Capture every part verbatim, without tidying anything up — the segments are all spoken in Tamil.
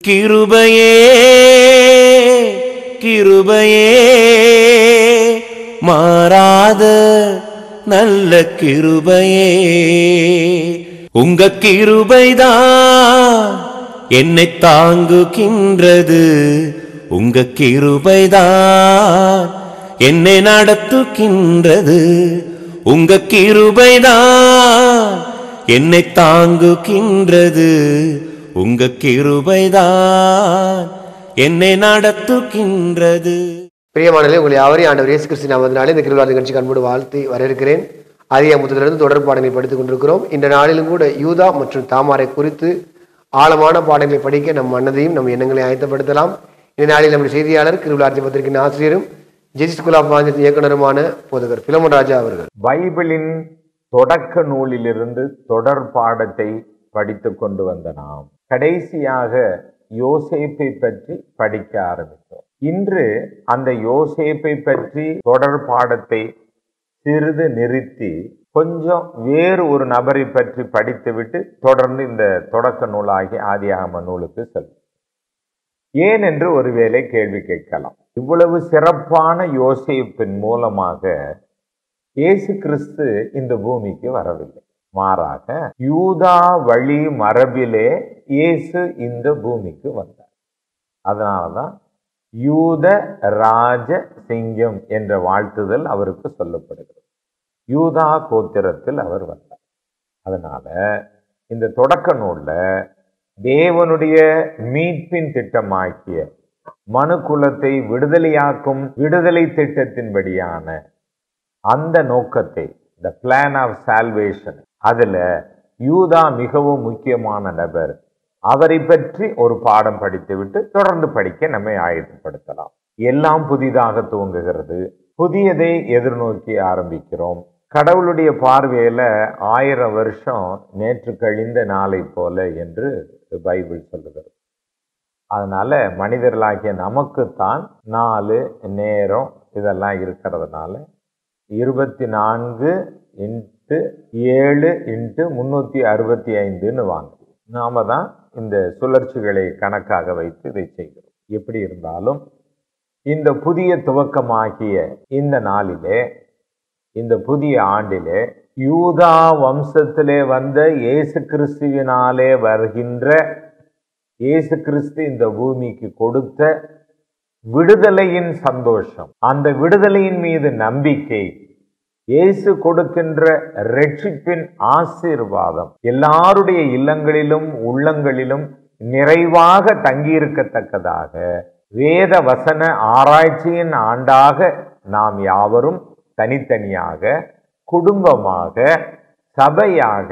கிருபையே கிருபையே மாறாத நல்ல கிருபையே, உங்க கிருபைதான் என்னை தாங்குகின்றது, உங்க கிருபைதான் என்னை நடத்துகின்றது, உங்க கிருபைதான் என்னை தாங்குகின்றது, உங்க கிருபைதான் என்னை நடத்துகின்றது. பிரியமானவர்களே, உங்களை யாவரையும் ஆண்டவர் இயேசு கிறிஸ்து நாமத்தினாலே இந்த கிருபை நிகழ்ச்சி கண்போடு வாழ்த்தி வரவேற்கிறேன். ஆதியாகம முதலிலிருந்து தொடர் பாடங்களை படித்துக் கொண்டிருக்கிறோம். இந்த நாளிலும் கூட யூதா மற்றும் தாமாரை குறித்து ஆழமான பாடங்களை படிக்க நம் மனதையும் நம் எண்ணங்களை ஆயத்தப்படுத்தலாம். இந்த நாளில் நம்முடைய செய்தியாளர் கிருபை பத்திரிகையின் ஆசிரியரும் ஜெசி ஸ்கூல் ஆஃப் மாஞ்சத்தின் இயக்குனருமான போதகர் பிலமோன் ராஜா அவர்கள் பைபிளின் தொடக்க நூலிலிருந்து தொடர் பாடத்தை படித்து கொண்டு வந்த நாம் கடைசியாக யோசேப்பை பற்றி படிக்க ஆரம்பித்தோம். இன்று அந்த யோசேப்பை பற்றி தொடர் பாடத்தை சிறிது நிறுத்தி கொஞ்சம் வேறு ஒரு நபரை பற்றி படித்துவிட்டு தொடர்ந்து இந்த தொடக்க நூலாகிய ஆதியாகம நூலுக்கு செல்லும். ஏன் என்று ஒருவேளை கேள்வி கேட்கலாம். இவ்வளவு சிறப்பான யோசேப்பின் மூலமாக இயேசு கிறிஸ்து இந்த பூமிக்கு வரவில்லை. மாறாக யூதா வழி மரபிலே இயேசு இந்த பூமிக்கு வந்தார். அதனாலதான் யூத ராஜ சிங்கம் என்ற வாழ்த்துதல் அவருக்கு சொல்லப்படுகிறது. யூதா கோத்திரத்தில் அவர் வந்தார். அதனால இந்த தொடக்க நூல்ல தேவனுடைய மீட்பின் திட்டமாக்கிய மனு குலத்தை விடுதலையாக்கும் விடுதலை திட்டத்தின்படியான அந்த நோக்கத்தை, த பிளான் ஆஃப் சால்வேஷன், அதுல யூதா மிகவும் முக்கியமான நபர். அவரை பற்றி ஒரு பாடம் படித்துவிட்டு தொடர்ந்து படிக்க நம்மை ஆயத்தப்படுத்தலாம். எல்லாம் புதிதாக துவங்குகிறது. புதியதை எதிர்நோக்கி ஆரம்பிக்கிறோம். கடவுளுடைய பார்வையில ஆயிரம் வருஷம் நேற்று கழிந்த நாளை போல என்று பைபிள் சொல்லுகிறது. அதனால மனிதர்களாகிய நமக்குத்தான் நாலு நேரம் இதெல்லாம் இருக்கிறதுனால இருபத்தி நான்கு இன்ட்டு ஏழு இன்ட்டு முன்னூத்தி அறுபத்தி ஐந்துன்னு வாங்க. நாம தான் இந்த சுழற்சிகளை கணக்காக வைத்து இதை செய்கிறோம். எப்படி இருந்தாலும் இந்த புதிய துவக்கமாகிய இந்த நாளிலே, இந்த புதிய ஆண்டிலே, யூதா வம்சத்திலே வந்த இயேசு கிறிஸ்துவினாலே வருகின்ற இயேசு கிறிஸ்து இந்த பூமிக்கு கொடுத்த விடுதலையின் சந்தோஷம், அந்த விடுதலையின் மீது நம்பிக்கை, இயேசு கொடுக்கின்ற ரட்சிப்பின் ஆசீர்வாதம் எல்லாருடைய இல்லங்களிலும் உள்ளங்களிலும் நிறைவாக தங்கியிருக்கத்தக்கதாக வேத வசன ஆராய்ச்சியின் ஆண்டாக நாம் யாவரும் தனித்தனியாக, குடும்பமாக, சபையாக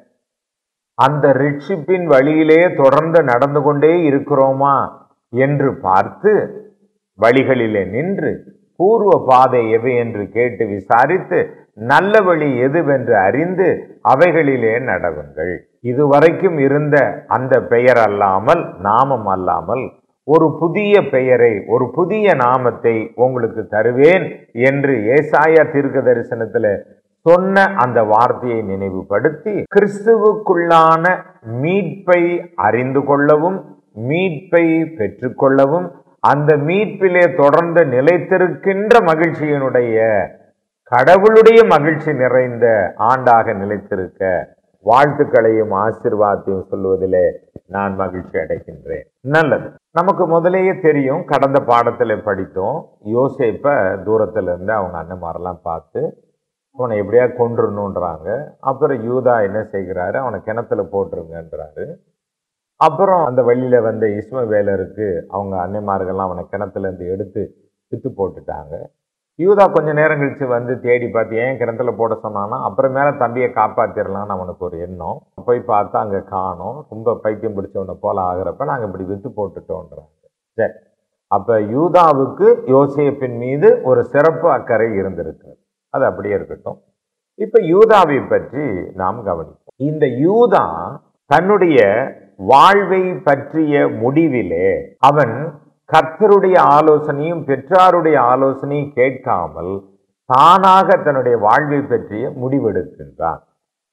அந்த ரட்சிப்பின் வழியிலே தொடர்ந்து நடந்து கொண்டே இருக்கிறோமா என்று பார்த்து வழிகளிலே நின்று பூர்வ பாதை எவை என்று கேட்டு விசாரித்து நல்ல வழி எதுவென்று அறிந்து அவைகளிலே நடவுங்கள். இதுவரைக்கும் இருந்த அந்த பெயர் அல்லாமல், நாமம் அல்லாமல் ஒரு புதிய பெயரை, ஒரு புதிய நாமத்தை உங்களுக்கு தருவேன் என்று ஏசாயா தீர்க்க தரிசனத்துல சொன்ன அந்த வார்த்தையை நினைவுபடுத்தி கிறிஸ்துவுக்குள்ளான மீட்பை அறிந்து கொள்ளவும், மீட்பை பெற்றுக்கொள்ளவும், அந்த மீட்பிலே தொடர்ந்து நிலைத்திருக்கின்ற மகிழ்ச்சியினுடைய கடவுளுடைய மகிழ்ச்சி நிறைந்த ஆண்டாக நிலைத்திருக்க வாழ்த்துக்களையும் ஆசீர்வாதத்தையும் சொல்வதிலே நான் மகிழ்ச்சி அடைகின்றேன். நல்லது. நமக்கு முதலேயே தெரியும், கடந்த பாடத்துல படித்தோம், யோசேப்ப தூரத்துல இருந்து அவங்க அண்ணன்மாரெல்லாம் பார்த்து அவனை எப்படியா கொன்றுணுன்றாங்க. அப்புறம் யூதா என்ன செய்கிறாரு, அவனை கிணத்துல போட்டுருங்கன்றாரு. அப்புறம் அந்த வழியில வந்த இஸ்மவேலருக்கு அவங்க அன்னைமார்கள்லாம் அவனை கிணத்துல இருந்து எடுத்து வித்து போட்டுட்டாங்க. யூதா கொஞ்ச நேரம் கழிச்சு வந்து தேடி பார்த்து ஏன் கிணத்துல போட சொன்னான்னா, அப்புறமேல தம்பியை காப்பாத்திரலாம்னு அவனுக்கு ஒரு எண்ணம். போய் பார்த்தா அங்க காணோம். ரொம்ப பைத்தியம் பிடிச்சவனை போல ஆகிறப்ப நாங்க இப்படி வித்து போட்டுட்டோன்றாங்க. சரி, அப்ப யூதாவுக்கு யோசேப்பின் மீது ஒரு சிறப்பு அக்கறை இருந்திருக்கு. அது அப்படியே இருக்கட்டும். இப்ப யூதாவை பற்றி நாம் கவனிப்போம். இந்த யூதா தன்னுடைய வாழ்வை பற்றிய முடிவிலே அவன் கர்த்தருடைய ஆலோசனையும் பெற்றாருடைய ஆலோசனையும் கேட்காமல் தானாக தன்னுடைய வாழ்வை பற்றிய முடிவெடுக்கின்றான்.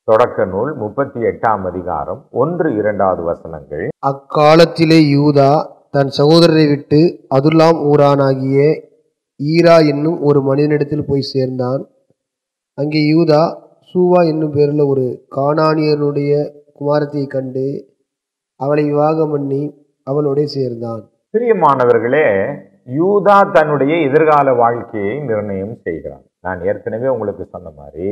தொடக்க நூல் முப்பத்தி எட்டாம் அதிகாரம் ஒன்று இரண்டாவது வசனங்கள். அக்காலத்திலே யூதா தன் சகோதரரை விட்டு அதுல்லாம் ஊரானாகிய ஈரா என்னும் ஒரு மனிதனிடத்தில் போய் சேர்ந்தான். அங்கே யூதா சூவா என்னும் பேரில் ஒரு கானானியனுடைய குமாரத்தை கண்டு அவளை விவாகம் பண்ணி அவளோட சேர்ந்தான். பிரியமானவர்களே, யூதா தன்னுடைய எதிர்கால வாழ்க்கையை நிர்ணயம் செய்கிறான். நான் ஏற்கனவே உங்களுக்கு சொன்ன மாதிரி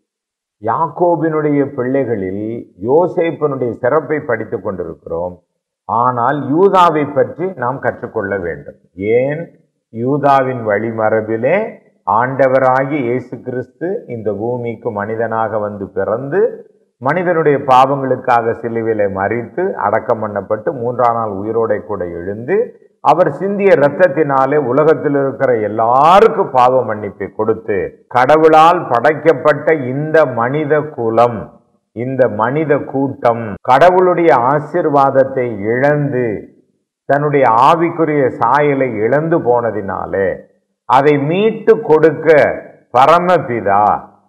யாக்கோபினுடைய பிள்ளைகளில் யோசேப்பினுடைய சிறப்பை படித்து கொண்டிருக்கிறோம். ஆனால் யூதாவை பற்றி நாம் கற்றுக்கொள்ள வேண்டும். ஏன்? யூதாவின் வழிமரபிலே ஆண்டவராகி இயேசு கிறிஸ்து இந்த பூமிக்கு மனிதனாக வந்து பிறந்து மனிதனுடைய பாவங்களுக்காக சிலுவையிலே மரித்து அடக்கம் பண்ணப்பட்டு மூன்றாம் நாள் உயிரோடை கூட எழுந்து அவர் சிந்திய இரத்தத்தினாலே உலகத்தில் இருக்கிற எல்லாருக்கும் பாவ மன்னிப்பை கொடுத்து கடவுளால் படைக்கப்பட்ட இந்த மனித குலம், இந்த மனித கூட்டம் கடவுளுடைய ஆசீர்வாதத்தை இழந்து தன்னுடைய ஆவிக்குரிய சாயலை இழந்து போனதினாலே அதை மீட்டு கொடுக்க பரமபிதா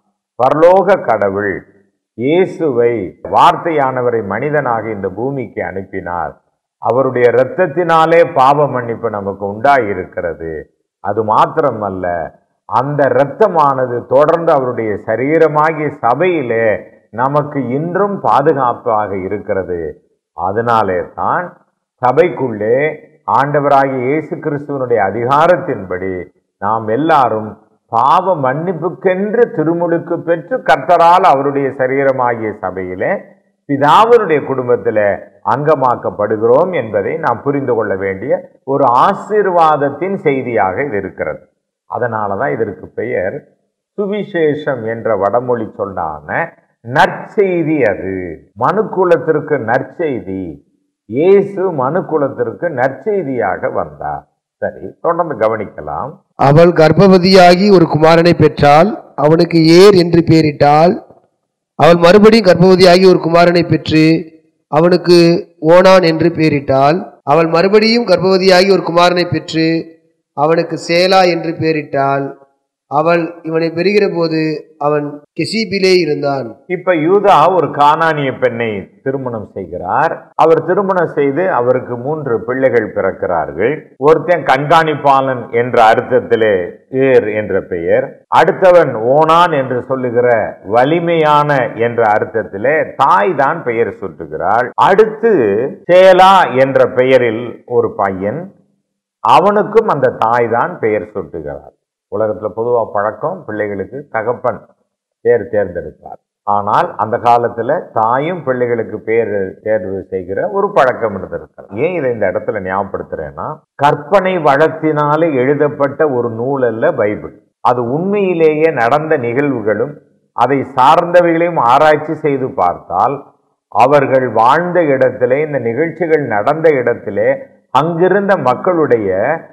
பரலோக கடவுள் இயேசுவை, வார்த்தையானவரை மனிதனாக இந்த பூமிக்கு அனுப்பினார். அவருடைய இரத்தத்தினாலே பாவ மன்னிப்பு நமக்கு உண்டாயிருக்கிறது. அது மாத்திரமல்ல, அந்த இரத்தமானது தொடர்ந்து அவருடைய சரீரமாகிய சபையிலே நமக்கு இன்றும் பாதுகாப்பாக இருக்கிறது. அதனாலே தான் சபைக்குள்ளே ஆண்டவராகிய இயேசு கிறிஸ்துவனுடைய அதிகாரத்தின்படி நாம் எல்லாரும் பாவ மன்னிப்புக்கென்று திருமுழுக்கு பெற்று கர்த்தரால் அவருடைய சரீரமாகிய சபையிலே பிதாவினுடைய குடும்பத்தில் அங்கமாக்கப்படுகிறோம் என்பதை நாம் புரிந்து கொள்ள வேண்டிய ஒரு ஆசீர்வாதத்தின் செய்தியாக இது இருக்கிறது. அதனால தான் இதற்கு பெயர் சுவிசேஷம் என்ற வடமொழி சொல்லான நற்செய்தி. அது மனுக்குலத்திற்கு நற்செய்தி. இயேசு மனுக்குலத்திற்கு நற்செய்தியாக வந்தார். சரி, தொடர்ந்து கவனிக்கலாம். அவள் கர்ப்பவதியாகி ஒரு குமாரனை பெற்றாள். அவனுக்கு ஏர் என்று பெயரிட்டாள். அவள் மறுபடியும் கர்ப்பவதியாகி ஒரு குமாரனை பெற்று அவனுக்கு ஓனான் என்று பெயரிட்டாள். அவள் மறுபடியும் கர்ப்பவதியாகி ஒரு குமாரனை பெற்று அவனுக்கு சேலா என்று பெயரிட்டாள். அவள் இவனை பெறுகிற போது அவன் கெசிபிலே இருந்தான். இப்ப யூதா ஒரு கானானிய பெண்ணை திருமணம் செய்கிறார். அவர் திருமணம் செய்து அவருக்கு மூன்று பிள்ளைகள் பிறக்கிறார்கள். ஒருத்தன் கண்காணிப்பாளன் என்ற அர்த்தத்திலே ஏர் என்ற பெயர், அடுத்தவன் ஓனான் என்று சொல்லுகிற வலிமையான என்ற அர்த்தத்திலே தாய் தான் பெயர் சூட்டுகிறாள். அடுத்து சேலா என்ற பெயரில் ஒரு பையன், அவனுக்கும் அந்த தாய் தான் பெயர் சூட்டுகிறார். உலகத்துல பொதுவா பழக்கம் பிள்ளைகளுக்கு தகப்பன் பேர் தேர்ந்தெடுப்பார். ஆனால் அந்த காலத்துல தாயும் பிள்ளைகளுக்கு பேர் தேர்வு செய்கிற ஒரு பழக்கம் இருந்திருக்கிறது. ஏன் இதை இந்த இடத்துல ஞாபகப்படுத்துறேன்னா, கற்பனை வளத்தினாலே எழுதப்பட்ட ஒரு நூல் அல்ல பைபிள். அது உண்மையிலேயே நடந்த நிகழ்வுகளும் அதை சார்ந்தவைகளையும் ஆராய்ச்சி செய்து பார்த்தால் அவர்கள் வாழ்ந்த இடத்திலே, இந்த நிகழ்ச்சிகள் நடந்த இடத்திலே அங்கிருந்த மக்களுடைய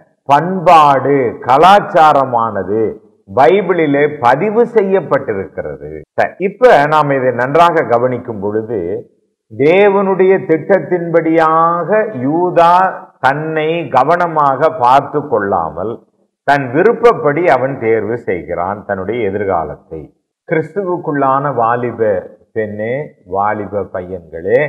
பண்பாடு கலாச்சாரமானது பைபிளிலே பதிவு செய்யப்பட்டிருக்கிறது. இப்ப நாம் இதை நன்றாக கவனிக்கும் பொழுது தேவனுடைய திட்டத்தின்படியாக யூதா தன்னை கவனமாக பார்த்து கொள்ளாமல் தன் விருப்பப்படி அவன் தேர்வு செய்கிறான் தன்னுடைய எதிர்காலத்தை. கிறிஸ்துவுக்குள்ளான வாலிப பெண்ணே, வாலிப பையன்களே,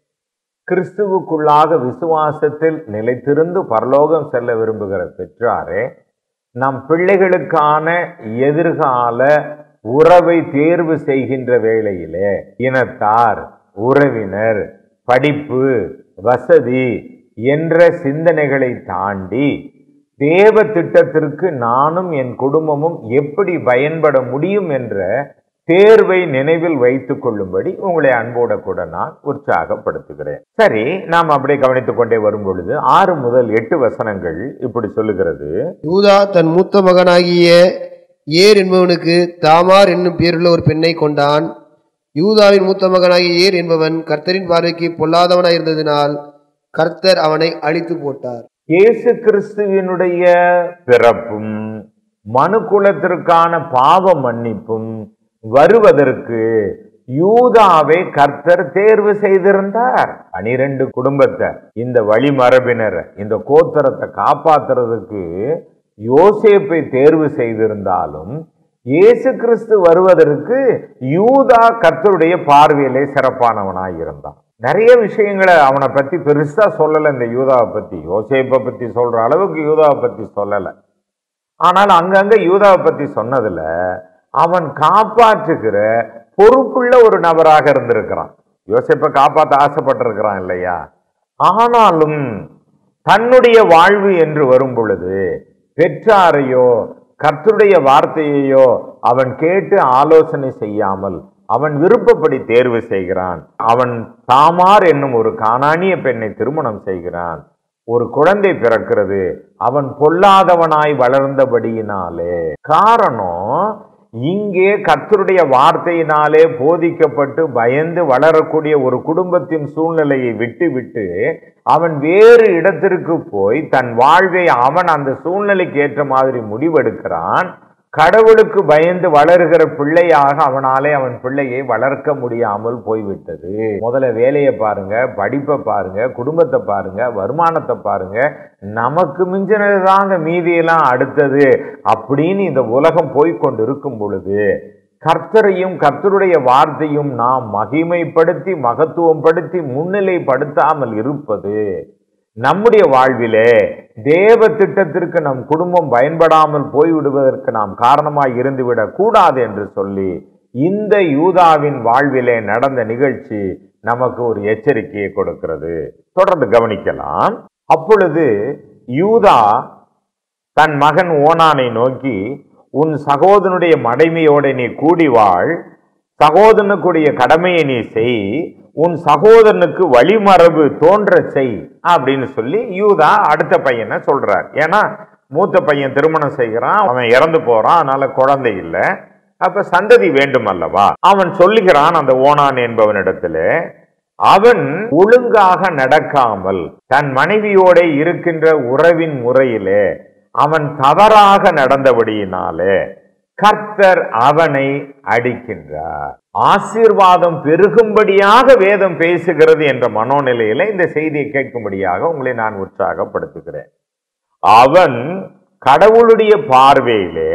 கிறிஸ்துவுக்குள்ளாக விசுவாசத்தில் நிலைத்திருந்து பரலோகம் செல்ல விரும்புகிற பெற்றாரே, நம் பிள்ளைகளுக்கான எதிர்கால உறவை தேர்வு செய்கின்ற வேளையிலே இனத்தார், உறவினர், படிப்பு, வசதி என்ற சிந்தனைகளை தாண்டி தேவ திட்டத்திற்கு நானும் என் குடும்பமும் எப்படி பயன்பட முடியும் என்ற தேர்வை நினைவில் வைத்துக் கொள்ளும்படி உங்களை அன்போட கூட நான் உற்சாகப்படுத்துகிறேன். சரி, நாம் அப்படியே கவனித்துக் கொண்டே வரும் பொழுது ஆறு முதல் எட்டு வசனங்கள் இப்படி சொல்லுகிறது. யூதா தன் மூத்த மகனாகிய ஏர் என்பவனுக்கு தாமார் என்னும் பேருள்ள ஒரு பெண்ணை கொண்டான். யூதாவின் மூத்த மகனாகிய ஏர் என்பவன் கர்த்தரின் பார்வைக்கு பொல்லாதவனாய் இருந்ததினால் கர்த்தர் அவனை அழித்து போட்டார். இயேசு கிறிஸ்துவினுடைய பிறப்பும் மனுக்குலத்திற்கான பாவ மன்னிப்பும் வருவதற்கு யூதாவை கர்த்தர் தேர்வு செய்திருந்தார். பனிரெண்டு குடும்பத்தை, இந்த வழிமரபினர், இந்த கோத்திரத்தை காப்பாத்துறதுக்கு யோசேப்பை தேர்வு செய்திருந்தாலும் இயேசு கிறிஸ்து வருவதற்கு யூதா கர்த்தருடைய பார்வையிலே சிறப்பானவனாய் இருந்தான். நிறைய விஷயங்களை அவனை பத்தி பெருசா சொல்லல. இந்த யூதாவை பத்தி, யோசேப்பை பத்தி சொல்ற அளவுக்கு யூதாவை பத்தி சொல்லல. ஆனால் அங்கங்க யூதாவை பத்தி சொன்னதுல அவன் காப்பாற்றுகிற பொறுப்புள்ள ஒரு நபராக இருந்திருக்கிறான். யோசேப்பை காப்பாற்ற ஆசைப்பட்டிருக்கிறான் இல்லையா? ஆனாலும் தன்னுடைய வாழ்வு என்று வரும் பொழுது பெற்றாரையோ கர்த்தருடைய வார்த்தையையோ அவன் கேட்டு ஆலோசனை செய்யாமல் அவன் விருப்பப்படி தேர்வு செய்கிறான். அவன் தாமார் என்னும் ஒரு கானானிய பெண்ணை திருமணம் செய்கிறான். ஒரு குழந்தை பிறக்கிறது. அவன் பொல்லாதவனாய் வளர்ந்தபடியினாலே. காரணம், இங்கே கர்த்தருடைய வார்த்தையினாலே போதிக்கப்பட்டு பயந்து வளரக்கூடிய ஒரு குடும்பத்தின் சூழ்நிலையை விட்டு விட்டு அவன் வேறு இடத்திற்கு போய் தன் வாழ்வை அவன் அந்த சூழ்நிலைக்கு ஏற்ற மாதிரி முடிவெடுக்கிறான். கடவுளுக்கு பயந்து வளருகிற பிள்ளையாக அவனாலே அவன் பிள்ளையை வளர்க்க முடியாமல் போய்விட்டது. முதல்ல வேலையை பாருங்க, படிப்பை பாருங்க, குடும்பத்தை பாருங்க, வருமானத்தை பாருங்க, நமக்கு மிஞ்சினதுதாங்க மீதியெல்லாம் அடுத்தது அப்படின்னு இந்த உலகம் போய்கொண்டு இருக்கும் பொழுது கர்த்தரையும் கர்த்தருடைய வார்த்தையும் நாம் மகிமைப்படுத்தி மகத்துவம் படுத்தி முன்னிலைப்படுத்தாமல் இருப்பது நம்முடைய வாழ்விலே தேவ திட்டத்திற்கு நம் குடும்பம் பயன்படாமல் போய்விடுவதற்கு நாம் காரணமாய் இருந்துவிடக் கூடாது என்று சொல்லி இந்த யூதாவின் வாழ்விலே நடந்த நிகழ்ச்சி நமக்கு ஒரு எச்சரிக்கையை கொடுக்கிறது. தொடர்ந்து கவனிக்கலாம். அப்பொழுது யூதா தன் மகன் ஓனானை நோக்கி, உன் சகோதரனுடைய மடைமையோட நீ கூடி வாழ், சகோதரனுக்குரிய கடமையை நீ செய், உன் சகோதரனுக்கு வழிமரபு தோன்ற செய் அப்படின்னு சொல்லி யூதா அடுத்த பையனை சொல்றார். ஏன்னா மூத்த பையன் திருமணம் செய்கிறான், அவன் இறந்து போறான், அதனால குழந்தை இல்லை, அப்ப சந்ததி வேண்டும் அல்லவா. அவன் சொல்லுகிறான் அந்த ஓனான் என்பவனிடத்துல, அவன் ஒழுங்காக நடக்காமல் தன் மனைவியோட இருக்கின்ற உறவின் முறையிலே அவன் தவறாக நடந்தபடியினாலே கர்த்தர் அவனை அடிக்கின்றார். ஆசீர்வாதம் பெருகும்படியாக வேதம் பேசுகிறது என்ற மனோநிலையில இந்த செய்தியை கேட்கும்படியாக உங்களை நான் உற்சாகப்படுத்துகிறேன். அவன் கடவுளுடைய பார்வையிலே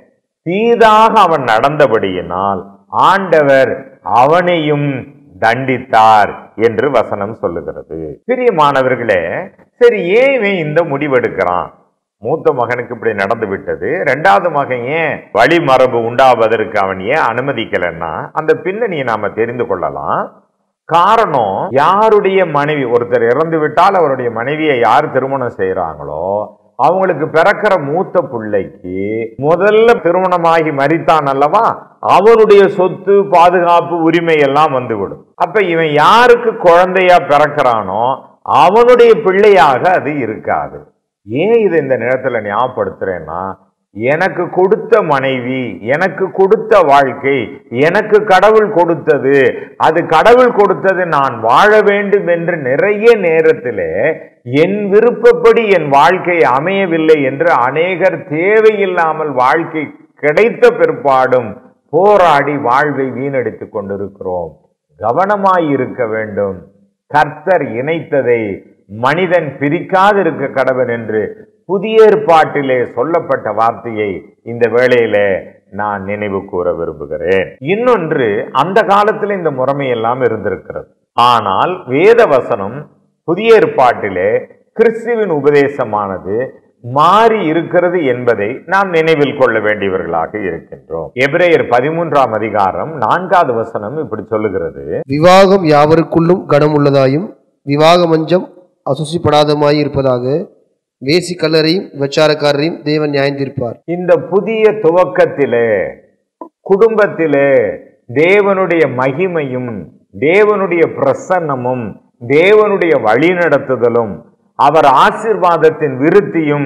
தீதாக அவன் நடந்தபடியினால் ஆண்டவர் அவனையும் தண்டித்தார் என்று வசனம் சொல்லுகிறது. பிரியமானவர்களே, சரி, ஏன் இந்த முடிவெடுக்கிறான்? மூத்த மகனுக்கு இப்படி நடந்து விட்டது, ரெண்டாவது மகன் ஏன் வழிமரபு உண்டாவதற்கு அவன் ஏன் அனுமதிக்கலன்னா அந்த பின்னணியை நாம தெரிந்து கொள்ளலாம். காரணம், யாருடைய மனைவி, ஒருத்தர் இறந்து விட்டால் அவருடைய மனைவியை யார் திருமணம் செய்யறாங்களோ அவங்களுக்கு பிறக்கிற மூத்த பிள்ளைக்கு முதல்ல திருமணமாகி மரித்தான் அல்லவா, அவனுடைய சொத்து பாதுகாப்பு உரிமை எல்லாம் வந்துவிடும். அப்ப இவன் யாருக்கு குழந்தையா பிறக்கிறானோ அவனுடைய பிள்ளையாக அது இருக்காது. ஏன் இது இந்த நேரத்துல ஞாபகப்படுத்துறேன்னா, எனக்கு கொடுத்த மனைவி, எனக்கு கொடுத்த வாழ்க்கை, எனக்கு கடவுள் கொடுத்தது, அது கடவுள் கொடுத்தது, நான் வாழ வேண்டும் என்று நிறைய நேரத்திலே என் விருப்பப்படி என் வாழ்க்கை அமையவில்லை என்று அநேகர் தேவையில்லாமல் வாழ்க்கை கிடைத்த பிற்பாடும் போராடி வாழ்வை வீணடித்துக் கொண்டிருக்கிறோம். கவனமாயிருக்க வேண்டும். கர்த்தர் இணைத்ததை மனிதன் பிரிக்காதிருக்க கடவன் என்று புதிய ஏற்பாட்டிலே சொல்லப்பட்ட வார்த்தையை இந்த வேளையிலே நான் நினைவு கூற விரும்புகிறேன். இன்னொன்று, அந்த காலத்தில் இந்த முறைமையெல்லாம் இருந்திருக்கிறது. ஆனால் வேத வசனம் புதிய ஏற்பாட்டிலே கிறிஸ்துவின் உபதேசமானது மாறி இருக்கிறது என்பதை நாம் நினைவில் கொள்ள வேண்டியவர்களாக இருக்கின்றோம். எபிரேயர் பதிமூன்றாம் அதிகாரம் நான்காவது வசனம் இப்படி சொல்லுகிறது, விவாகம் யாவருக்குள்ளும் கனமுள்ளதாயும் விவாக மஞ்சம் அசுசிப்படாதமாய் இருப்பதாக வேசி கல்லரையும் விபச்சாரக்காரரையும் தேவன் நியாயந்திருப்பார். இந்த புதிய துவக்கத்திலே குடும்பத்திலே தேவனுடைய மகிமையும் தேவனுடைய பிரசன்னமும் தேவனுடைய வழிநடத்துதலும் அவர் ஆசீர்வாதத்தின் விருத்தியும்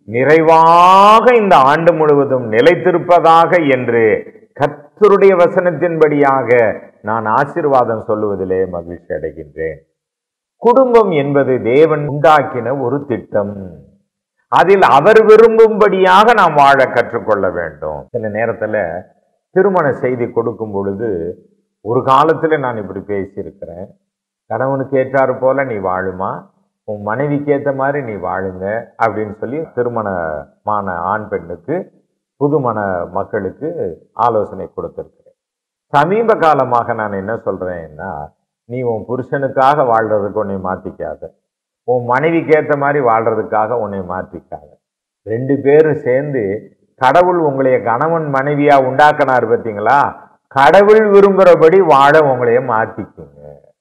நிறைவாக இந்த ஆண்டு முழுவதும் நிலைத்திருப்பதாக என்று கர்த்தருடைய வசனத்தின்படியாக நான் ஆசீர்வாதம் சொல்லுவதிலே மகிழ்ச்சி அடைகின்றேன். குடும்பம் என்பது தேவன் உண்டாக்கின ஒரு திட்டம். அதில் அவர் விரும்பும்படியாக நாம் வாழ கற்றுக்கொள்ள வேண்டும். சில நேரத்துல திருமண செய்தி கொடுக்கும் பொழுது ஒரு காலத்துல நான் இப்படி பேசியிருக்கிறேன், கணவனுக்கு ஏற்றாறு போல நீ வாழுமா, உன் மனைவிக்கு ஏற்ற மாதிரி நீ வாழுங்க அப்படின்னு சொல்லி திருமணமான ஆண் பெண்ணுக்கு புதுமண மக்களுக்கு ஆலோசனை கொடுத்திருக்கிறேன். சமீப காலமாக நான் என்ன சொல்றேன்னா, நீ உன் புருஷனுக்காக வாழ்றதுக்கு உன்னை மாத்திக்காத, உன் மனைவிக்கு ஏற்ற மாதிரி வாழ்றதுக்காக உன்னை மாற்றிக்காத. ரெண்டு பேரும் சேர்ந்து கடவுள் உங்களைய கணவன் மனைவியா உண்டாக்கினார் பார்த்தீங்களா, கடவுள் விரும்புகிறபடி வாழ உங்களைய மாத்திக்குங்க.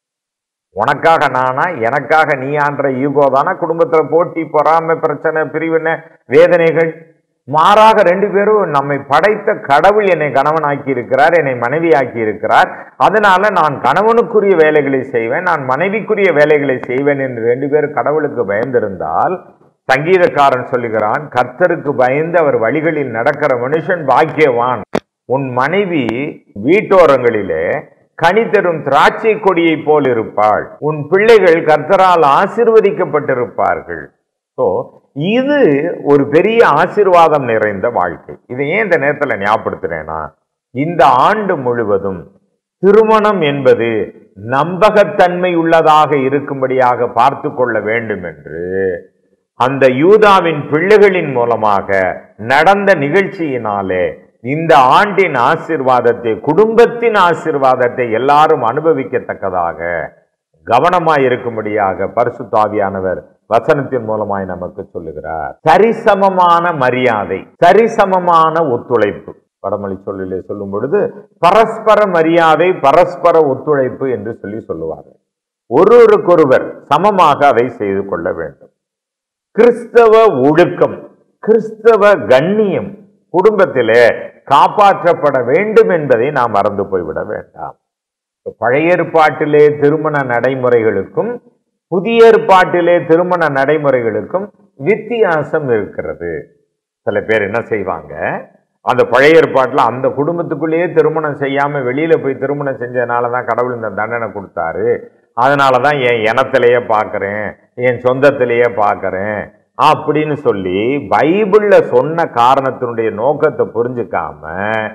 உனக்காக நானா, எனக்காக நீயான்ற ஈகோ தானே குடும்பத்துல போட்டி, பொறாமை, பிரச்சனை, பிரிவினை, வேதனைகள். மாறாக ரெண்டு பேரும் நம்மை படைத்த கடவுள் என்னை கணவன் ஆக்கி இருக்கிறார், என்னை மனைவி ஆக்கி இருக்கிறார், அதனால நான் கணவனுக்குரிய வேலைகளை செய்வேன், நான் மனைவிக்குரிய வேலைகளை செய்வேன் என்று ரெண்டு பேரும் கடவுளுக்கு பயந்திருந்தால், சங்கீதக்காரன் சொல்லுகிறான், கர்த்தருக்கு பயந்து அவர் வழிகளில் நடக்கிற மனுஷன் பாக்கியவான். உன் மனைவி வீட்டோரங்களிலே கனி தரும் திராட்சை கொடியை போல் இருப்பாள், உன் பிள்ளைகள் கர்த்தரால் ஆசீர்வதிக்கப்பட்டிருப்பார்கள். ஸோ இது ஒரு பெரிய ஆசீர்வாதம் நிறைந்த வாழ்க்கை. இதை ஏன் இந்த நேரத்தில் ஞாபகப்படுத்துறேன்னா, இந்த ஆண்டு முழுவதும் திருமணம் என்பது நம்பகத்தன்மை உள்ளதாக இருக்கும்படியாக பார்த்து கொள்ள வேண்டும் என்று அந்த யூதாவின் பிள்ளைகளின் மூலமாக நடந்த நிகழ்ச்சியினாலே இந்த ஆண்டின் ஆசீர்வாதத்தை, குடும்பத்தின் ஆசீர்வாதத்தை எல்லாரும் அனுபவிக்கத்தக்கதாக கவனமாய் இருக்கும்படியாக பரிசுத்த ஆவியானவர் வசனத்தின் மூலமாய் நமக்கு சொல்லுகிறார். சரிசமமான மரியாதை, சரிசமமான ஒத்துழைப்பு. வடமொழி சொல்லிலே சொல்லும் பொழுது பரஸ்பர மரியாதை, பரஸ்பர ஒத்துழைப்பு என்று சொல்லி சொல்லுவார்கள். ஒருவருக்கொருவர் சமமாக அதை செய்து கொள்ள வேண்டும். கிறிஸ்தவ ஒழுக்கம், கிறிஸ்தவ கண்ணியம் குடும்பத்திலே காப்பாற்றப்பட வேண்டும் என்பதை நாம் மறந்து போய்விட வேண்டாம். பழைய ஏற்பாட்டிலே திருமண நடைமுறைகளுக்கும் புதிய ஏற்பாட்டிலே திருமண நடைமுறைகளுக்கும் வித்தியாசம் இருக்கிறது. சில பேர் என்ன செய்வாங்க, அந்த பழைய ஏற்பாட்டில் அந்த குடும்பத்துக்குள்ளேயே திருமணம் செய்யாம வெளியில போய் திருமணம் செஞ்சதுனாலதான் கடவுள் இந்த தண்டனை கொடுத்தாரு, அதனாலதான் என் இனத்திலேயே பார்க்கிறேன், என் சொந்தத்திலேயே பார்க்கிறேன் அப்படின்னு சொல்லி பைபிள்ல சொன்ன காரணத்தினுடைய நோக்கத்தை புரிஞ்சுக்காம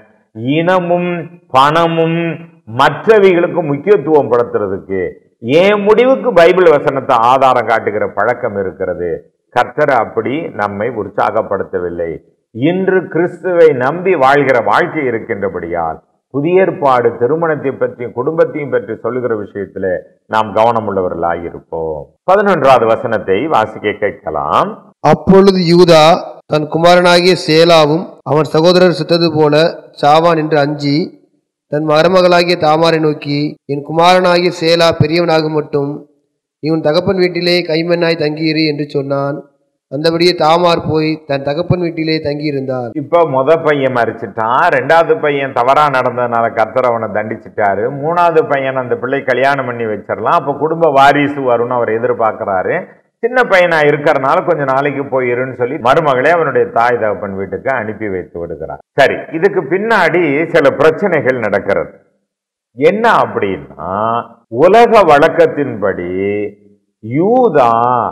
இனமும் பணமும் மற்றவைகளுக்கு முக்கியத்துவம் படுத்துறதுக்கு என் முடிவுக்கு பைபிள் வசனத்தை ஆதாரம் காட்டுகிற பழக்கம் இருக்கிறது. கர்த்தர் அப்படி நம்மை உற்சாகப்படுத்தவில்லை. இன்று கிறிஸ்துவை நம்பி வாழ்கிற வாழ்க்கை இருக்கின்றபடியால் புதிய ஏற்பாடு திருமணத்தை பற்றி குடும்பத்தையும் பற்றி சொல்லுகிற விஷயத்துல நாம் கவனம் உள்ளவர்களாக இருப்போம். பதினொன்றாவது வசனத்தை வாசிக்க கேட்கலாம். அப்பொழுது யூதா தன் குமாரனாகிய சேலாவும் அவன் சகோதரர் செத்தது போல சாவான் என்று அஞ்சி தன் மருமகளாகிய தாமாரை நோக்கி, என் குமாரனாகிய சேலா பெரியவனாக மட்டும் நீ உன் தகப்பன் வீட்டிலே கைமண்ணாய் தங்கியிரு என்று சொன்னான். அந்தபடியே தாமார் போய் தன் தகப்பன் வீட்டிலே தங்கியிருந்தார். இப்ப முத பையன் மறிச்சிட்டான், ரெண்டாவது பையன் தவறா நடந்ததுனால கர்த்தர் அவனை தண்டிச்சிட்டாரு, மூணாவது பையன் அந்த பிள்ளை கல்யாணம் பண்ணி வச்சிடலாம், அப்ப குடும்ப வாரிசு வரும்னு அவர் எதிர்பார்க்கிறாரு. சின்ன பையனா இருக்கிறனால கொஞ்ச நாளைக்கு போயிருன்னு சொல்லி மருமகளே அவனுடைய தாய் தகப்பன் வீட்டுக்கு அனுப்பி வைத்து விடுகிறார். சரி, இதுக்கு பின்னாடி சில பிரச்சனைகள் நடக்கிறது. என்ன அப்படின்னா, உலக வழக்கத்தின்படி யூதா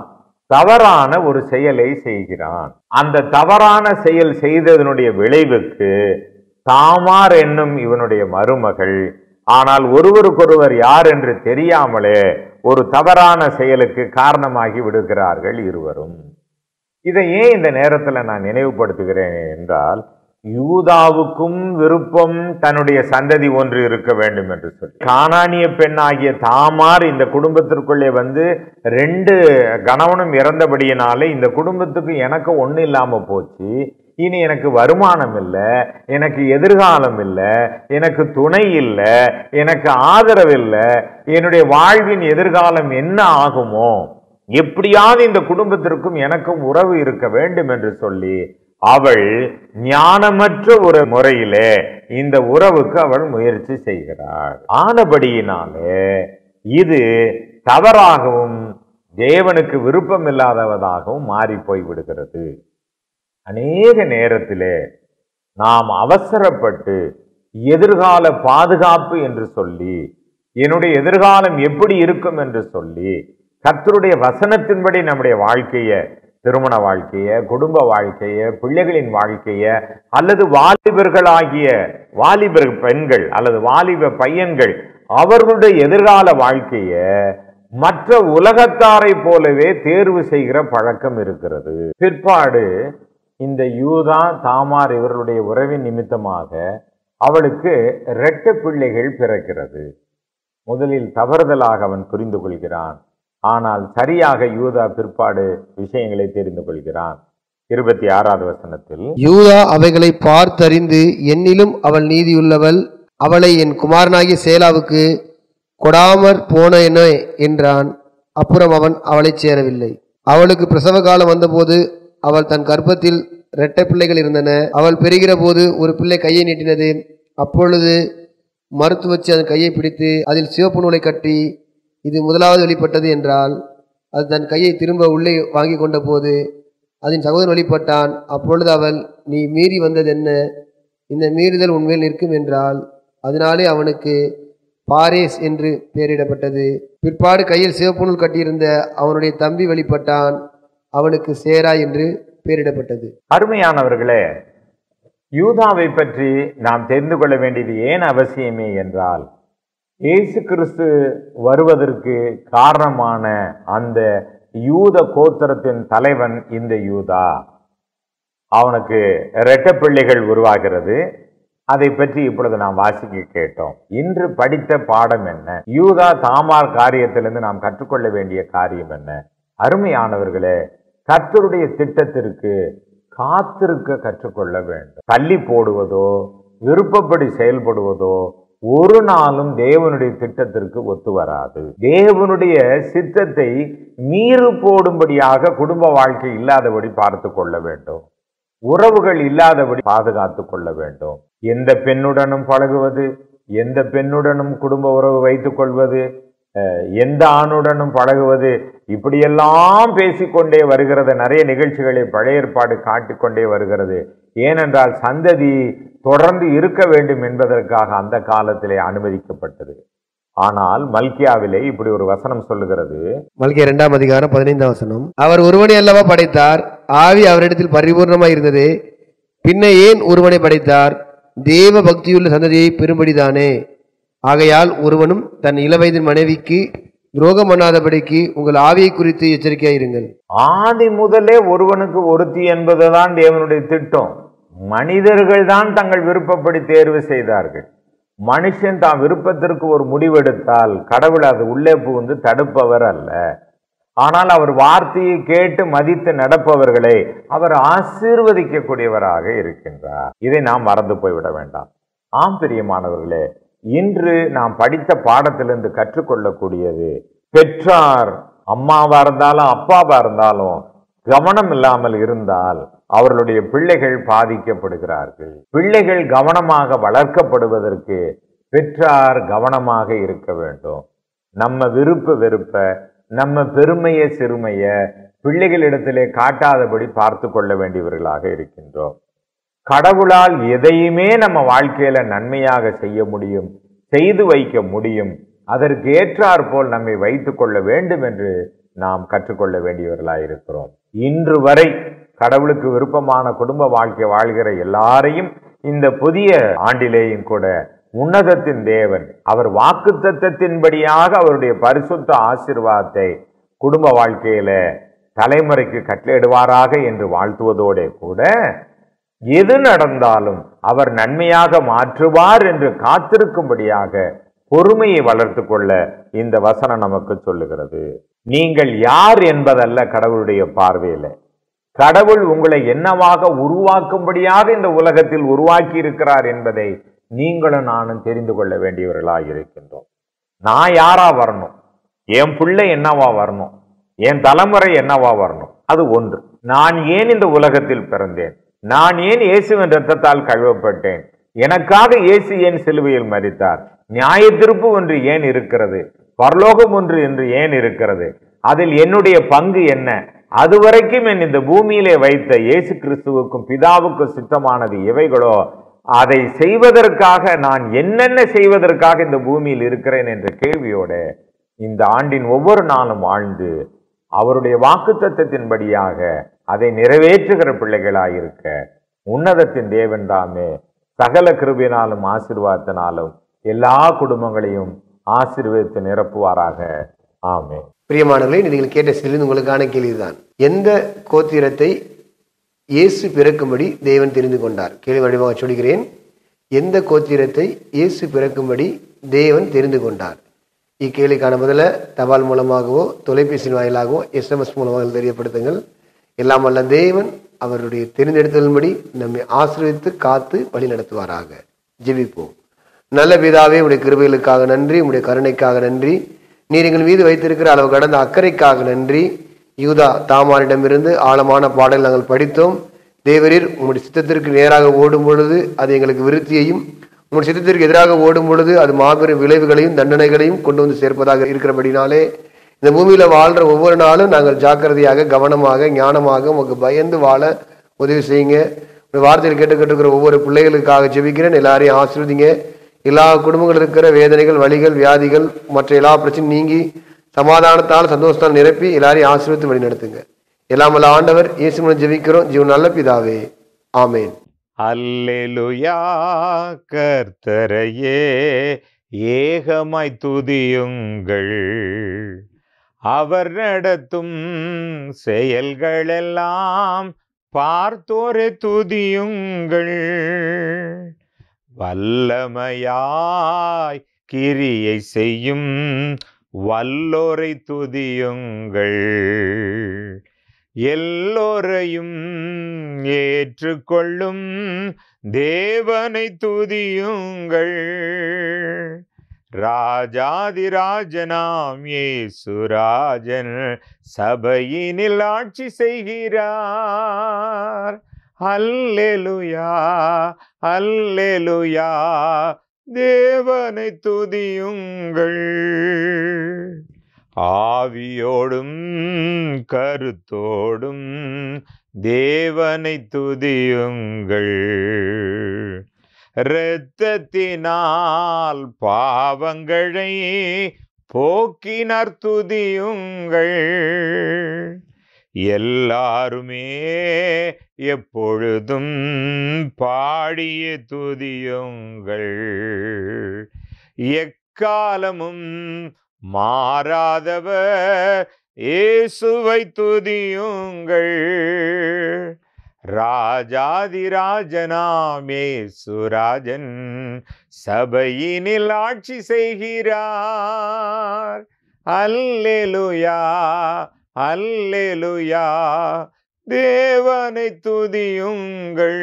தவறான ஒரு செயலை செய்கிறான். அந்த தவறான செயல் செய்ததனுடைய விளைவுக்கு தாமார் என்னும் இவனுடைய மருமகள், ஆனால் ஒருவருக்கொருவர் யார் என்று தெரியாமலே ஒரு தவறான செயலுக்கு காரணமாகி விடுகிறார்கள் இருவரும். இதை ஏன் இந்த நேரத்தில் நான் நினைவுபடுத்துகிறேன் என்றால், யூதாவுக்கும் விருப்பம் தன்னுடைய சந்ததி ஒன்று இருக்க வேண்டும் என்று சொல்லி கானானிய பெண்ணாகிய தாமார் இந்த குடும்பத்திற்குள்ளே வந்து ரெண்டு கணவனும் இறந்தபடியினாலே இந்த குடும்பத்துக்கு எனக்கு ஒண்ணு இல்லாம போச்சு, இனி எனக்கு வருமானம் இல்லை, எனக்கு எதிர்காலம் இல்லை, எனக்கு துணை இல்லை, எனக்கு ஆதரவு இல்லை, என்னுடைய வாழ்வின் எதிர்காலம் என்ன ஆகுமோ, எப்படியாவது இந்த குடும்பத்திற்கும் எனக்கும் உறவு இருக்க வேண்டும் என்று சொல்லி அவள் ஞானமற்ற ஒரு முறையிலே இந்த உறவுக்கு அவள் முயற்சி செய்கிறாள். ஆனபடியினாலே இது தவறாகவும் தேவனுக்கு விருப்பம் இல்லாதவதாகவும் மாறி போய் விடுகிறது. அநேக நேரத்திலே நாம் அவசரப்பட்டு எதிர்கால பாதுகாப்பு என்று சொல்லி, என்னுடைய எதிர்காலம் எப்படி இருக்கும் என்று சொல்லி, கர்த்தருடைய வசனத்தின்படி நம்முடைய வாழ்க்கையை, திருமண வாழ்க்கைய, குடும்ப வாழ்க்கைய, பிள்ளைகளின் வாழ்க்கைய, அல்லது வாலிபர்களாகிய வாலிபர் பெண்கள் அல்லது வாலிப பையன்கள் அவர்களுடைய எதிர்கால வாழ்க்கைய மற்ற உலகத்தாரை போலவே தேர்வு செய்கிற பழக்கம் இருக்கிறது. பிற்பாடு இந்த யூதா தாமார் இவர்களுடைய உறவின் நிமித்தமாக அவளுக்கு இரட்டை பிள்ளைகள் பிறக்கிறது. முதலில் தவறுதலாக அவன் புரிந்து கொள்கிறான். ஆனால் சரியாக யூதா பிற்பாடு விஷயங்களை தெரிந்து கொள்கிறான். இருபத்தி ஆறாவது வசனத்தில், யூதா அவைகளை பார்த்தறிந்து என்னிலும் அவள் நீதியுள்ளவள், அவளை என் குமாரனாகிய சேலாவுக்கு கொடாமற் போனேனே என்றான். அப்புறம் அவன் அவளை சேரவில்லை. அவளுக்கு பிரசவ காலம் வந்தபோது அவள் தன் கர்ப்பத்தில் இரட்டை பிள்ளைகள் இருந்தன. அவள் பெறுகிற போது ஒரு பிள்ளை கையை நீட்டினது. அப்பொழுது மறுத்து வச்சு அதன் கையை பிடித்து அதில் சிவப்பு நூலை கட்டி, இது முதலாவது வெளிப்பட்டது என்றால், அது தன் கையை திரும்ப உள்ளே வாங்கி கொண்ட போது அதன் சகோதரன் வெளிப்பட்டான். அப்பொழுது அவள், நீ மீறி வந்தது என்ன? இந்த மீறுதல் உண்மையில் நிற்கும் என்றால், அதனாலே அவனுக்கு பாரேஸ் என்று பெயரிடப்பட்டது. பிற்பாடு கையில் சிவப்பு நூல் கட்டியிருந்த அவனுடைய தம்பி வெளிப்பட்டான். அவனுக்கு சேரா என்று பெயரிடப்பட்டது. அருமையானவர்களே, யூதாவை பற்றி நாம் தெரிந்து கொள்ள வேண்டியது ஏன் அவசியமே என்றால், இயேசு கிறிஸ்து வருவதற்கு காரணமான அந்த யூத கோத்திரத்தின் தலைவன் இந்த யூதா. அவனுக்கு இரட்டை பிள்ளைகள் உருவாகிறது. அதை பற்றி இப்பொழுது நாம் வாசிக்க கேட்டோம். இன்று படித்த பாடம் என்ன? யூதா தாமார் காரியத்திலிருந்து நாம் கற்றுக்கொள்ள வேண்டிய காரியம் என்ன? அருமையானவர்களே, கர்த்தருடைய திட்டத்திற்கு காத்திருக்க கற்றுக்கொள்ள வேண்டும். தள்ளி போடுவதோ விருப்பப்படி செயல்படுவதோ ஒரு நாளும் தேவனுடைய திட்டத்திற்கு ஒத்து வராது. தேவனுடைய சித்தத்தை மீறு போடும்படியாக குடும்ப வாழ்க்கை இல்லாதபடி பார்த்து கொள்ள வேண்டும். உறவுகள் இல்லாதபடி பாதுகாத்து கொள்ள வேண்டும். எந்த பெண்ணுடனும் பழகுவது, எந்த பெண்ணுடனும் குடும்ப உறவு வைத்துக் கொள்வது, எந்த ஆணுடனும் பழகுவது, இப்படியெல்லாம் பேசிக்கொண்டே வருகிறது. நிறைய நிகழ்ச்சிகளை பழைய ஏற்பாடு காட்டிக்கொண்டே வருகிறது. ஏனென்றால் சந்ததி தொடர்ந்து இருக்க வேண்டும் என்பதற்காக அந்த காலத்திலே அனுமதிக்கப்பட்டது. ஆனால் மல்கியாவிலே இப்படி ஒரு வசனம் சொல்லுகிறது. மல்கியா இரண்டாம் அதிகாரம் பதினைந்தாம் வசனம், அவர் ஒருவனை அல்லவா படைத்தார், ஆவி அவரிடத்தில் பரிபூர்ணமாய் இருந்தது, பின்ன ஏன் ஒருவனை படைத்தார்? தேவ பக்தியுள்ள சந்ததியை பெரும்படிதானே. ஆகையால் ஒருவனும் தன் இளவயதின் மனைவிக்கு துரோகம் பண்ணாதபடிக்கு உங்கள் ஆவியை குறித்து எச்சரிக்கையாயிருங்கள். ஆதி முதலே ஒருவனுக்கு ஒருத்தி என்பதுதான் தேவனுடைய திட்டம். மனிதர்கள் தான் தங்கள் விருப்பப்படி தேர்வு செய்தார்கள். மனுஷன் தான் விருப்பத்திற்கு ஒரு முடிவெடுத்தால் கடவுள் அது உள்ளே புகுந்து தடுப்பவர் அல்ல. ஆனால் அவர் வார்த்தையை கேட்டு மதித்து நடப்பவர்களை அவர் ஆசீர்வதிக்கக்கூடியவராக இருக்கின்றார். இதை நாம் மறந்து போய்விட வேண்டாம். ஆம் பிரியமானவர்களே, இன்று நாம் படித்த பாடத்திலிருந்து கற்றுக்கொள்ளக்கூடியது, பெற்றார் அம்மாவா இருந்தாலும் அப்பாவா இருந்தாலும் கவனம் இல்லாமல் இருந்தால் அவர்களுடைய பிள்ளைகள் பாதிக்கப்படுகிறார்கள். பிள்ளைகள் கவனமாக வளர்க்கப்படுவதற்கு பெற்றார் கவனமாக இருக்க வேண்டும். நம்ம விருப்ப வெறுப்ப, நம்ம பெருமைய சிறுமைய பிள்ளைகளிடத்திலே காட்டாதபடி பார்த்து கொள்ள வேண்டியவர்களாக இருக்கின்றோம். கடவுளால் எதையுமே நம்ம வாழ்க்கையில நன்மையாக செய்ய முடியும், செய்து வைக்க முடியும். அதற்கு ஏற்றாற் போல் நம்மை வைத்துக் கொள்ள வேண்டும் என்று நாம் கற்றுக்கொள்ள வேண்டியவர்களாக இருக்கிறோம். இன்று வரை கடவுளுக்கு விருப்பமான குடும்ப வாழ்க்கை வாழ்கிற எல்லாரையும் இந்த புதிய ஆண்டிலேயும் கூட உன்னதத்தின் தேவன் அவர் வாக்குத்தத்தத்தின்படியாக அவருடைய பரிசுத்த ஆசீர்வாதத்தை குடும்ப வாழ்க்கையில தலைமுறைக்கு கட்டளையிடுவாராக என்று வாழ்த்துவதோட கூட, எது நடந்தாலும் அவர் நன்மையாக மாற்றுவார் என்று காத்திருக்கும்படியாக பொறுமையை வளர்த்து கொள்ள இந்த வசனம் நமக்கு சொல்லுகிறது. நீங்கள் யார் என்பதல்ல கடவுளுடைய பார்வையில, கடவுள் உங்களை என்னவாக உருவாக்கும்படியாக இந்த உலகத்தில் உருவாக்கி இருக்கிறார் என்பதை நீங்களும் நானும் தெரிந்து கொள்ள வேண்டியவர்களாக இருக்கின்றோம். நான் யாரா வரணும், என் பிள்ளை என்னவா வரணும், என் தலைமுறை என்னவா வரணும், அது ஒன்று. நான் ஏன் இந்த உலகத்தில் பிறந்தேன், நான் ஏன் இயேசுவின் இரத்தத்தால் கழுவப்பட்டேன், எனக்காக இயேசு ஏன் சிலுவையில் மரித்தார், நியாய தீர்ப்பு ஒன்று ஏன் இருக்கிறது, பரலோகம் ஒன்று என்று ஏன் இருக்கிறது, அதில் என்னுடைய பங்கு என்ன, அதுவரைக்கும் என் இந்த பூமியிலே வைத்த இயேசு கிறிஸ்துவுக்கும் பிதாவுக்கும் சித்தமானது எவைகளோ அதை செய்வதற்காக நான் என்னென்ன செய்வதற்காக இந்த பூமியில் இருக்கிறேன் என்ற கேள்வியோட இந்த ஆண்டின் ஒவ்வொரு நாளும் வாழ்ந்து அவருடைய வாக்குத்தத்தத்தின்படியாக அதை நிறைவேற்றுகிற பிள்ளைகளாயிருக்க உன்னதத்தின் தேவன் தாமே சகல கிருபையினாலும் ஆசீர்வாதத்தினாலும் எல்லா குடும்பங்களையும் ஆசீர்வதித்து நிரப்புவாராக. ஆமென். பிரியமானவர்களே, நீங்கள் கேட்ட சிறிது உங்களுக்கான கேள்விதான். எந்த கோத்திரத்தை இயேசு பிறக்கும்படி தேவன் தெரிந்து கொண்டார். கேள்வி வடிவமாக சொல்கிறேன். எந்த கோத்திரத்தை இயேசு பிறக்கும்படி தேவன் தெரிந்து கொண்டார்? இக்கேள்விக்கான பதில தபால் மூலமாகவோ தொலைபேசி வாயிலாகவோ எஸ்எம்எஸ் மூலமாக தெரியப்படுத்துங்கள். எல்லாம் வல்ல தேவன் அவருடைய தெரிந்தெடுத்தலின்படி நம்மை ஆசீர்வதித்து காத்து வழி நடத்துவாராக. ஜெபிப்போம். நல்ல பிதாவே, உடைய கிருபைகளுக்காக நன்றி, உடைய கருணைக்காக நன்றி, நீர் எங்கள் மீது வைத்திருக்கிற அளவு கடந்த அக்கறைக்காக நன்றி. யூதா தாமாரிடமிருந்து ஆழமான பாடல் நாங்கள் படித்தோம். தேவரீர் உங்களுடைய சித்தத்திற்கு நேராக ஓடும் பொழுது அது எங்களுக்கு விருத்தியையும், உங்களுடைய சித்தத்திற்கு எதிராக ஓடும் பொழுது அது மாபெரும் விளைவுகளையும் தண்டனைகளையும் கொண்டு வந்து சேர்ப்பதாக இருக்கிறபடினாலே இந்த பூமியில வாழ்ற ஒவ்வொரு நாளும் நாங்கள் ஜாக்கிரதையாக, கவனமாக, ஞானமாக உங்களுக்கு பயந்து வாழ உதவி செய்யுங்க. வார்த்தையில் கேட்டுக்கிட்டு ஒவ்வொரு பிள்ளைகளுக்காக ஜெபிக்கிறேன். எல்லாரையும் ஆசீர்வதிங்க. எல்லா குடும்பங்கள் இருக்கிற வேதனைகள், வலிகள், வியாதிகள், மற்ற எல்லா பிரச்சனையும் நீங்கி சமாதானத்தால் சந்தோஷத்தால் நிரப்பி எல்லாரையும் ஆசீர்வதித்து வழி நடத்துங்க. எல்லாம் வல்ல ஆண்டவர் இயேசு மூலம் ஜெபிக்கிறோம் ஜீவன் நல்ல பிதாவே, ஆமேன். அல்லேலூயா. கர்த்தரையே ஏகமாய் துதியுங்கள், அவர் நடத்தும் செயல்களெல்லாம் பார்த்தோரை துதியுங்கள். வல்லமையாய் கிரியை செய்யும் வல்லோரை துதியுங்கள். எல்லோரையும் ஏற்றுக்கொள்ளும் தேவனை துதியுங்கள். ராஜாதிராஜனாம் இயேசுராஜன் சபையினில் ஆட்சி செய்கிறார். அல்லேலூயா, அல்லேலூயா, தேவனை துதியுங்கள். ஆவியோடும் கருத்தோடும் தேவனை துதியுங்கள். இரத்தத்தினால் பாவங்களை போக்கினார் துதியுங்கள். எல்லாருமே எப்பொழுதும் பாடிய துதியுங்கள். எக்காலமும் மாறாதவர் இயேசுவை துதியுங்கள். ராஜாதிராஜனாம் இயேசுராஜன் சபையினில் ஆட்சி செய்கிறார். அல்லேலூயா, அல்லேலூயா, தேவனை துதியுங்கள்.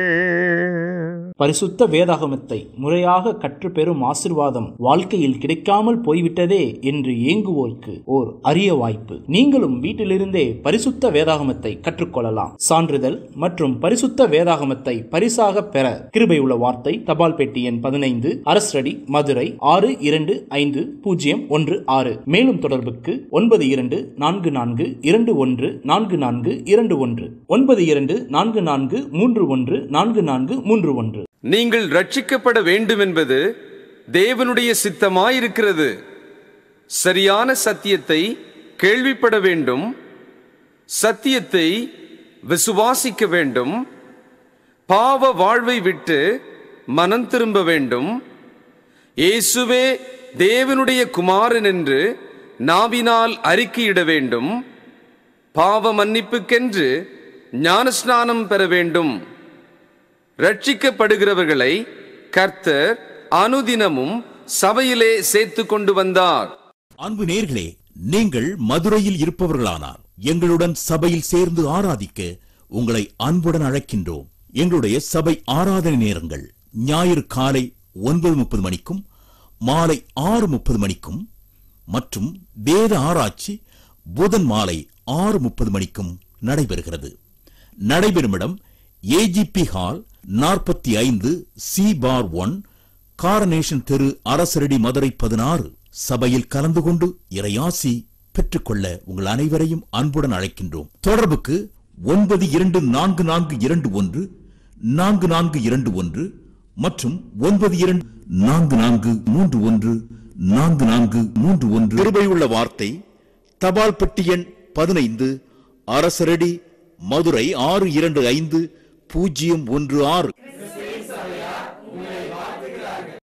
பரிசுத்த வேதாகமத்தை முறையாக கற்றுப்பெறும் ஆசிர்வாதம் வாழ்க்கையில் கிடைக்காமல் போய்விட்டதே என்று ஏங்குவோருக்கு ஓர் அரிய வாய்ப்பு. நீங்களும் வீட்டிலிருந்தே பரிசுத்த வேதாகமத்தை கற்றுக்கொள்ளலாம். சான்றிதழ் மற்றும் பரிசுத்த வேதாகமத்தை பரிசாக பெற கிருபை உள்ள வார்த்தை, தபால் பெட்டி எண் பதினைந்து, அரசடி, மதுரை ஆறு இரண்டு ஐந்து பூஜ்ஜியம் ஒன்று ஆறு. மேலும் தொடர்புக்கு ஒன்பது இரண்டு நான்கு நான்கு இரண்டு ஒன்று நான்கு நான்கு இரண்டு ஒன்று, ஒன்பது இரண்டு நான்கு நான்கு மூன்று ஒன்று நான்கு நான்கு மூன்று ஒன்று. நீங்கள் ரட்சிக்கப்பட வேண்டும் என்பது தேவனுடைய சித்தமாயிருக்கிறது. சரியான சத்தியத்தை கேள்விப்பட வேண்டும், சத்தியத்தை விசுவாசிக்க வேண்டும், பாவ வாழ்வை விட்டு மனம் திரும்ப வேண்டும், இயேசுவே தேவனுடைய குமாரன் என்று நாவினால் அறிக்கையிட வேண்டும், பாவ மன்னிப்புக்கென்று ஞானஸ்நானம் பெற வேண்டும். ரட்சிக்கப்படுகிறவர்களை கர்த்தர் அனுதினமும் சபையிலே சேர்த்து கொண்டு வந்தார். அன்பு நேயர்களே, நீங்கள் மதுரையில் இருப்பவர்களானார் எங்களுடன் சபையில் சேர்ந்து ஆராதிக்க உங்களை அன்புடன் அழைக்கின்றோம். எங்களுடைய சபை ஆராதனை நேரங்கள் ஞாயிறு காலை ஒன்பது முப்பது மணிக்கும் மாலை ஆறு முப்பது மணிக்கும் மற்றும் வேத ஆராய்ச்சி புதன் மாலை ஆறு முப்பது மணிக்கும் நடைபெறுகிறது. நடைபெறும் இடம் ஏஜிபி ஹால் நாற்பத்தி ஐந்து சி பார் ஒன், காரனேஷன் தெரு, அரசரடி, மதுரை பதினாறு. சபையில் கலந்து கொண்டு இறையாசி பெற்றுக்கொள்ள உங்கள் அனைவரையும் அன்புடன் அழைக்கின்றோம். தொடர்புக்கு ஒன்பது இரண்டு நான்கு நான்கு இரண்டு ஒன்று நான்கு நான்கு இரண்டு ஒன்று மற்றும் ஒன்பது இரண்டு நான்கு நான்கு மூன்று ஒன்று நான்கு நான்கு மூன்று ஒன்று. கிருபையுள்ள வார்த்தை, தபால் பெட்டி எண் பதினைந்து, அரசரடி, மதுரை ஆறு இரண்டு ஐந்து பூஜ்ஜியம் ஒன்று ஆறு.